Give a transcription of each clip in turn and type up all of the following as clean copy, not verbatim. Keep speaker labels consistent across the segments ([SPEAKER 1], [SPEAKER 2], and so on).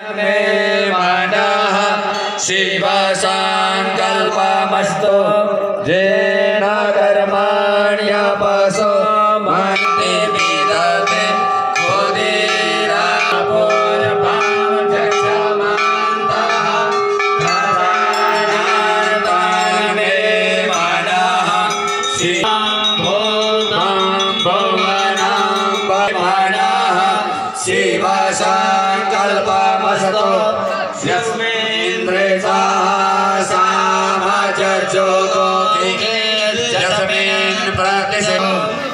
[SPEAKER 1] मे मनः शिवसङ्कल्पमस्तु येन कर्मण्यपसो मन्ति विदते शिवसङ्कल्पमस्तु यस्मिन्द्रेषाः सामजोगोऽपि यस्मिन् प्रतिशो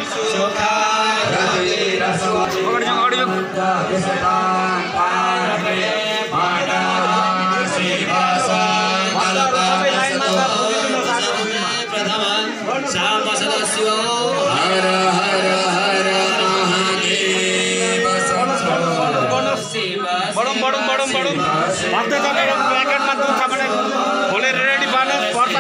[SPEAKER 1] हर हर हर महादेव
[SPEAKER 2] बडम भक्त तपाईहरु प्याकेटमा दुध छ भने खोलेर रेडी पार्नु पर्छ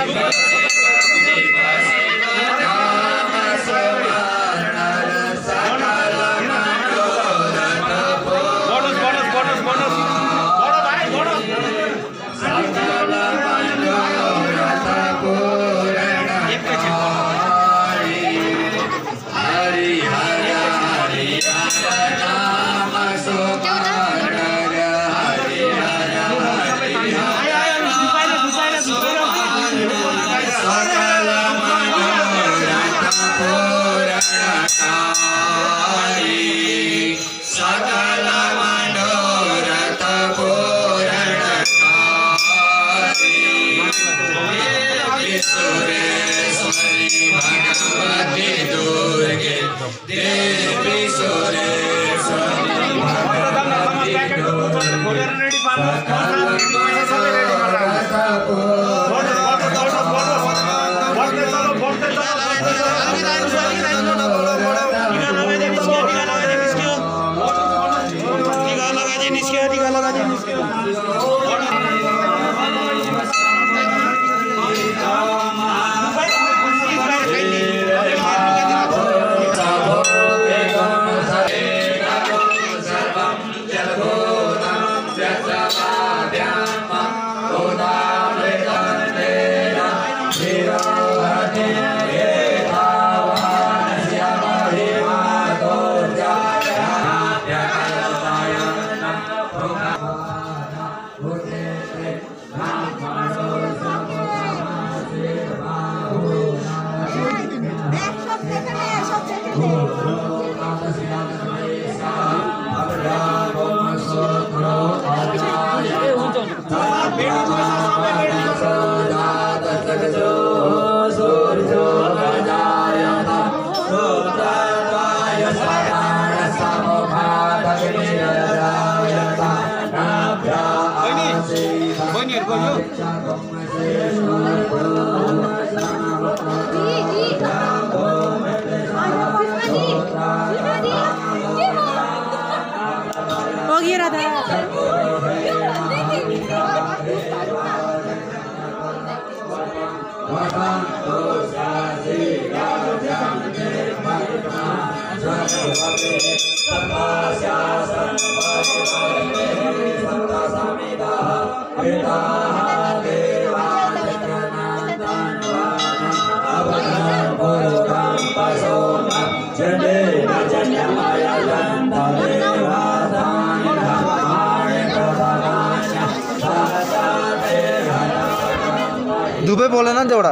[SPEAKER 3] दुबई बोला ना जोड़ा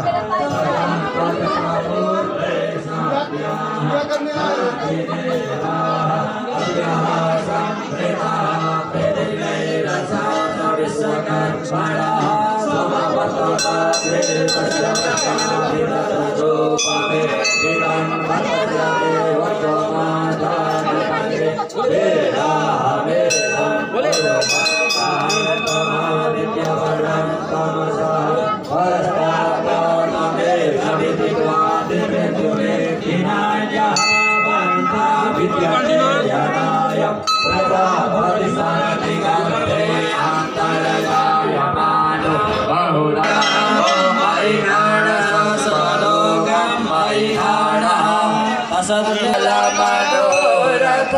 [SPEAKER 1] मनोरथ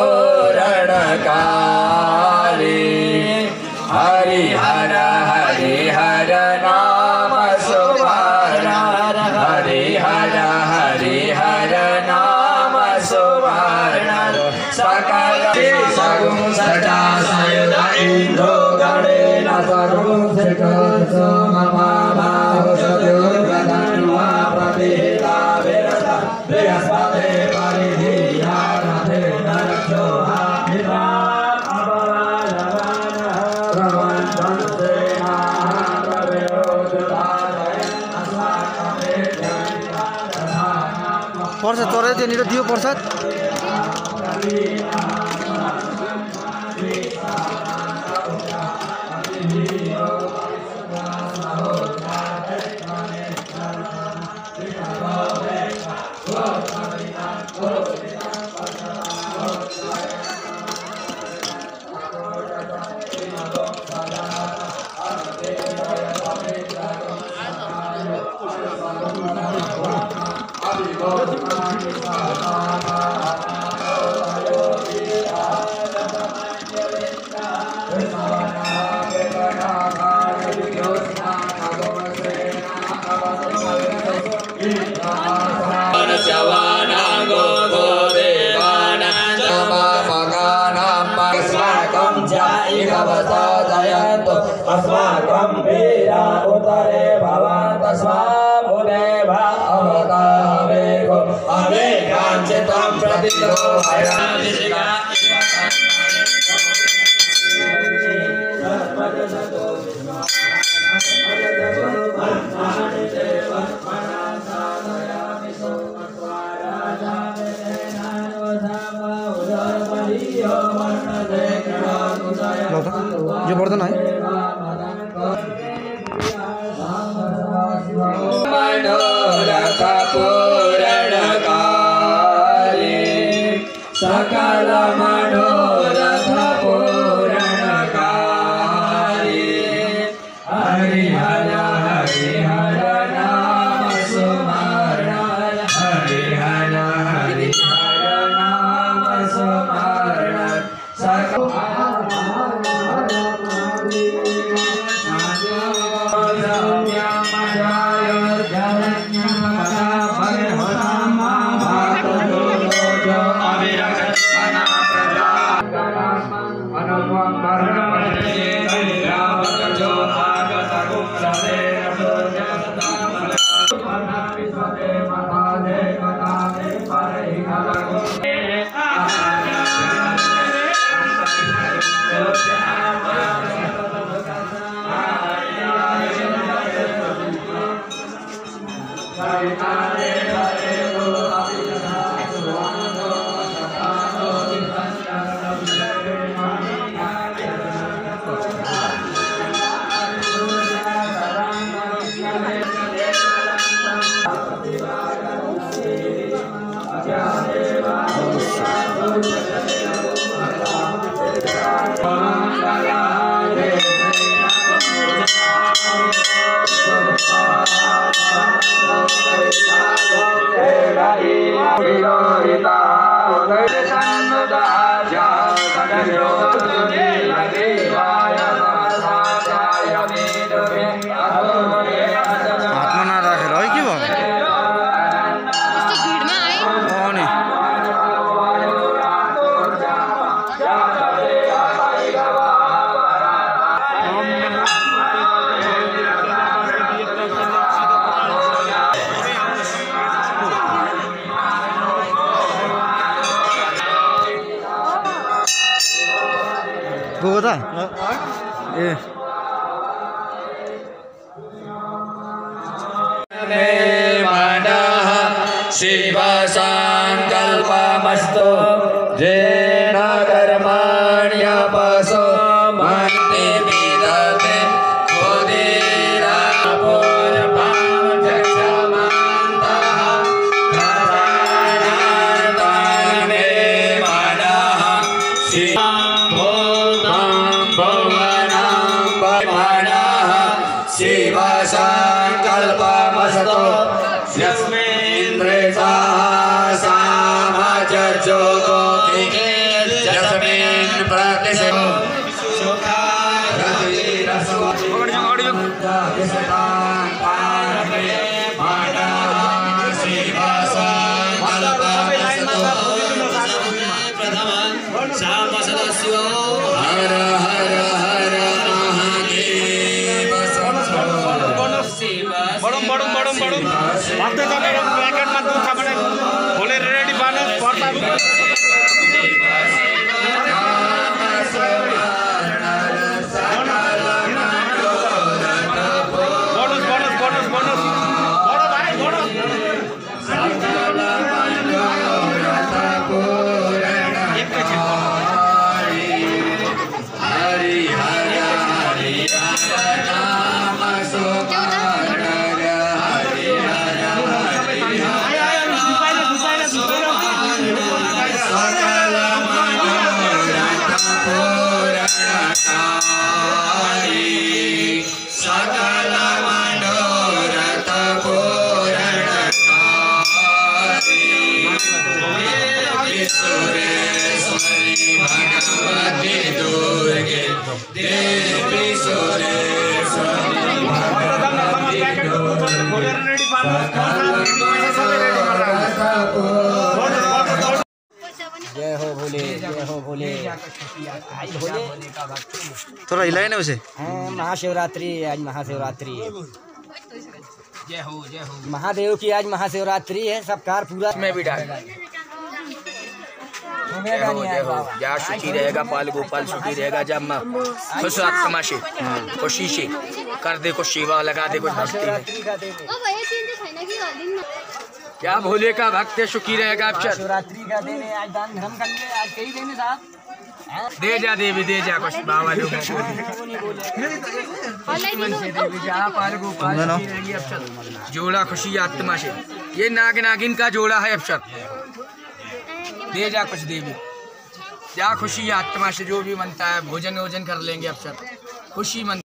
[SPEAKER 1] पूरणकाली हरिहर हरिहर नाम सुवर्ण हरिहर हरिहर नाम सुवर्ण सकल सगुण सटा सयुध इंद्रो गणेन सर्वं सकलसमबाहु सद्योर्गधन्वा प्रभेदा विरता बृहस्पते परिधिया रथे नरक्षो हाभिराम अबलालवानः प्रवन्धन्तेनाः प्रवेशोजुदादय अस्माकमेत्यन्तादधानाम्
[SPEAKER 3] प्रसाद चढाइ त्यहाँनिर दियो प्रसाद
[SPEAKER 1] अस्माकं वीरा उतरे भवन् तस्मामुदे भवतावेको अवेकाञ्चितं प्रतिरोहयामिशिका
[SPEAKER 3] यो पर्दैन है
[SPEAKER 1] मनोरथ पूरणकाली सकल मनोरथ पूरणकाली हरिहर हरिहर नाम सुमरण हरिहर हरिहर नाम सुमरण सकल
[SPEAKER 3] हातमा नराखेर है के भयो नि गएको त ए
[SPEAKER 1] मनः शिव संकल्पमस्तु येन कर्मण्यपसो मन्ति विदते खोदीरा पूर्वमक्षमन्तः कराणान्ताने मनः शिव शिव संकल्पमस्तु यस्मिन् हर हर हर महादेव
[SPEAKER 2] बडम बडम बडम बडम भक्तजनहरू प्याकेटमा दुध छ भने खोलेर रेडी पार्नुहोस् पर्दा
[SPEAKER 1] सकल मनोरथ पूरणकारी सुरेश्वरी भगवती दुर्गे देवी सुरेश्वरी भगवती
[SPEAKER 2] खोलेर रेडी पार्नुहोस्
[SPEAKER 4] जय हो भोले, जय हो भोले। आज भोले
[SPEAKER 3] थोड़ा हिलाए ना उसे।
[SPEAKER 4] हाँ, महाशिवरात्रि, आज महाशिवरात्रि है।
[SPEAKER 1] जय हो
[SPEAKER 4] महादेव की आज महाशिवरात्रि है। सब कार पूरा
[SPEAKER 1] मैं भी डाल
[SPEAKER 4] घूमेगा नहीं आएगा।
[SPEAKER 1] या सुखी रहेगा पाल गोपाल सुखी रहेगा जब माँ खुश आत्मा से खुशी से कर दे कुछ सेवा लगा दे कुछ भक्ति में क्या भोले का भक्त सुखी रहेगा अक्षर
[SPEAKER 4] शिवरात्रि का दिन है। आज दान धर्म करने आज कई दिन है साहब।
[SPEAKER 1] दे जा देवी दे जा कुछ बाबा लोगों को जोड़ा खुशी आत्मा से ये नाग नागिन का जोड़ा है अक्षर दे जा कुछ देवी क्या खुशी आत्मा से जो भी मनता है भोजन वोजन कर लेंगे अक्षर खुशी मन